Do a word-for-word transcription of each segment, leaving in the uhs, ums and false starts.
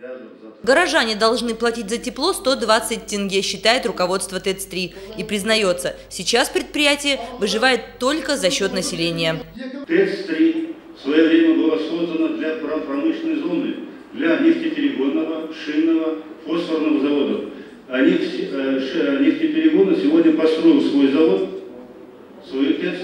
Горожане должны платить за тепло сто двадцать тенге, считает руководство ТЭЦ три. И признается, сейчас предприятие выживает только за счет населения. ТЭЦ три в свое время была создана для промышленной зоны, для нефтеперегонного, шинного, фосфорного заводов. А нефтеперегон сегодня построил свой завод, свой ТЭЦ.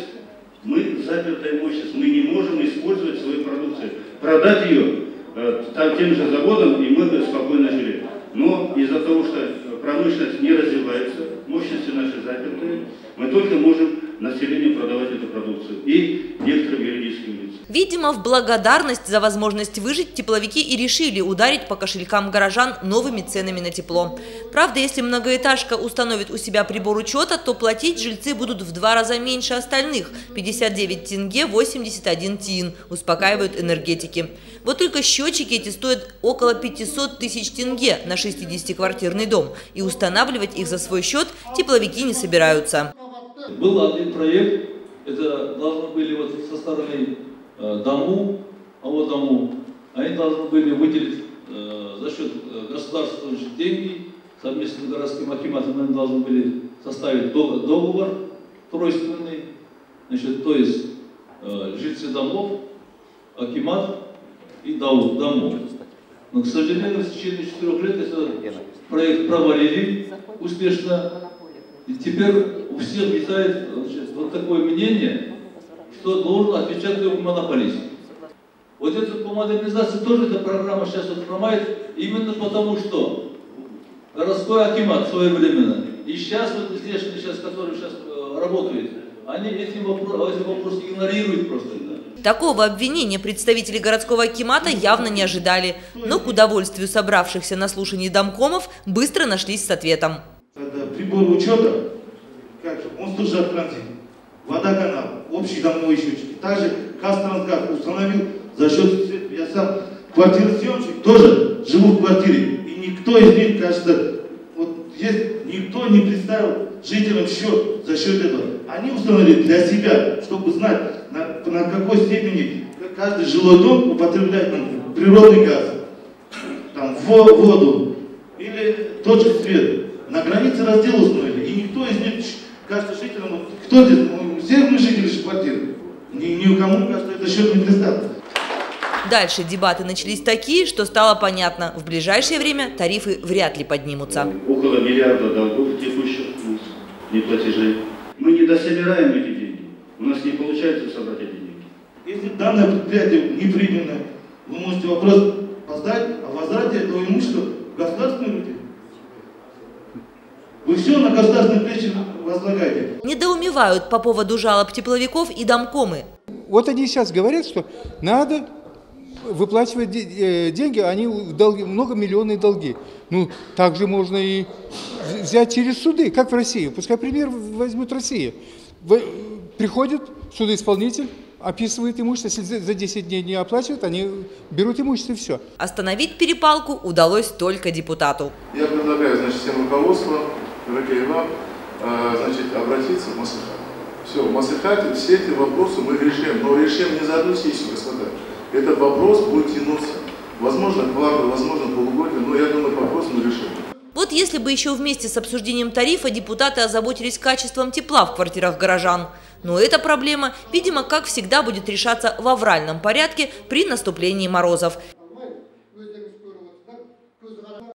Мы запертая мощность, мы не можем использовать свою продукцию, продать ее э, тем же заводам, и мы бы спокойно жили. Но из-за того, что промышленность не развивается, мощности наши запертые, мы только можем населению продавать эту продукцию и некоторым юридическим лицам. Видимо, в благодарность за возможность выжить тепловики и решили ударить по кошелькам горожан новыми ценами на тепло. Правда, если многоэтажка установит у себя прибор учета, то платить жильцы будут в два раза меньше остальных – пятьдесят девять тенге восемьдесят один тиын, успокаивают энергетики. Вот только счетчики эти стоят около пятисот тысяч тенге на шестидесятиквартирный дом, и устанавливать их за свой счет тепловики не собираются. Был один проект, это должны были вот со стороны э, дому, а вот дому, они должны были выделить э, за счет государства деньги, совместно с городским акиматом они должны были составить договор тройственный, значит, то есть э, жильцы домов, акимат и домов. Но, к сожалению, в течение четырех лет этот проект провалили успешно. И теперь у всех витает вот такое мнение, что должен отвечать только монополист. Вот это по модернизации тоже эта программа сейчас вот хромает, именно потому что городской акимат своевременно, и сейчас вот здешние, сейчас, которые сейчас работают, они эти вопросы, эти вопросы игнорируют просто. Да. Такого обвинения представители городского акимата явно не ожидали, но к удовольствию собравшихся на слушании домкомов быстро нашлись с ответом. Прибор учета, как же, он служит транзит, водоканал, общий домовой счетчик. Также Казтрансгаз установил за счет, я сам квартиросъемщик, тоже живу в квартире, и никто из них, кажется, вот здесь никто не представил жителям счет за счет этого. Они установили для себя, чтобы знать, на, на какой степени каждый жилой дом употребляет там, природный газ, там, воду или тот же свет. На границе раздела установили, и никто из них, кажется, жителям, кто здесь, ну, все мы жители квартиры, ни, ни у кому, кажется, это счет не представлен. Дальше дебаты начались такие, что стало понятно, в ближайшее время тарифы вряд ли поднимутся. Около миллиарда долгов текущих неплатежей. Мы не дособираем эти деньги, у нас не получается собрать эти деньги. Если данное предприятие неприбыльное, вы можете вопрос поставить о возврате этого имущества в государственные руки. Вы все на государственные плечи возлагаете. Недоумевают по поводу жалоб тепловиков и домкомы. Вот они сейчас говорят, что надо выплачивать деньги, они долги, многомиллионные долги. Ну, также можно и взять через суды, как в России. Пускай пример возьмут Россию. Приходит судоисполнитель, описывает имущество, если за десять дней не оплачивают, они берут имущество и все. Остановить перепалку удалось только депутату. Я предлагаю, значит, всем руководством, дорогие вам, значит, обратиться в Маслихат. Все, в Маслихате все эти вопросы мы решим, но решим не за одну сессию, господа. Этот вопрос будет тянуться. Возможно, квартал, возможно, полугодие, но я думаю, вопрос мы решим. Вот если бы еще вместе с обсуждением тарифа депутаты озаботились качеством тепла в квартирах горожан. Но эта проблема, видимо, как всегда, будет решаться в авральном порядке при наступлении морозов.